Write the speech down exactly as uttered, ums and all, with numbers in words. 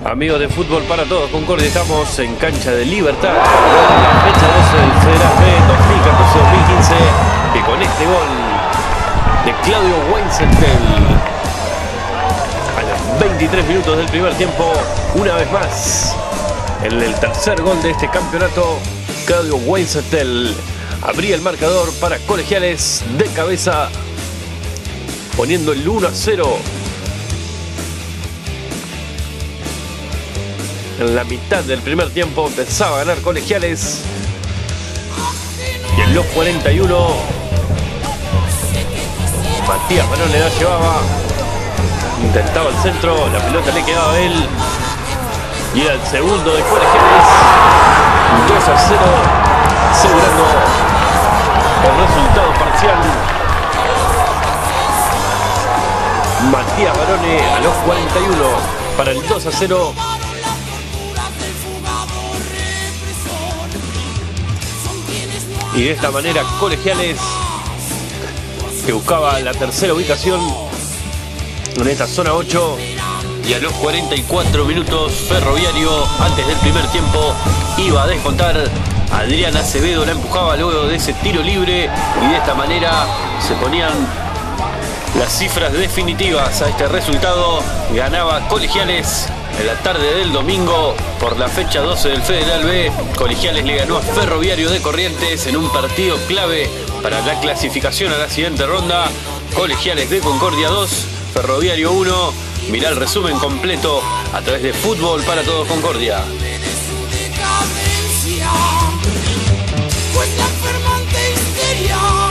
Amigos de Fútbol para Todos Concordia, estamos en Cancha de Libertad, la fecha doce del Federal B dos mil catorce dos mil quince, que con este gol de Claudio Weinzettel a los veintitrés minutos del primer tiempo, una vez más, en el tercer gol de este campeonato, Claudio Weinzettel abría el marcador para Colegiales de cabeza, poniendo el uno a cero. En la mitad del primer tiempo empezaba a ganar Colegiales. Y en los cuarenta y uno, Matías Barone la llevaba. Intentaba el centro, la pelota le quedaba a él. Y era el segundo de Colegiales. dos a cero, asegurando el resultado parcial. Matías Barone a los cuarenta y uno para el dos a cero. Y de esta manera Colegiales, que buscaba la tercera ubicación en esta zona ocho. Y a los cuarenta y cuatro minutos Ferroviario, antes del primer tiempo, iba a descontar. Adrián Acevedo la empujaba luego de ese tiro libre. Y de esta manera se ponían las cifras definitivas a este resultado. Ganaba Colegiales en la tarde del domingo por la fecha doce del Federal B. Colegiales le ganó a Ferroviario de Corrientes en un partido clave para la clasificación a la siguiente ronda. Colegiales de Concordia dos, Ferroviario uno. Mirá el resumen completo a través de Fútbol para Todos Concordia. Pues la enfermante histeria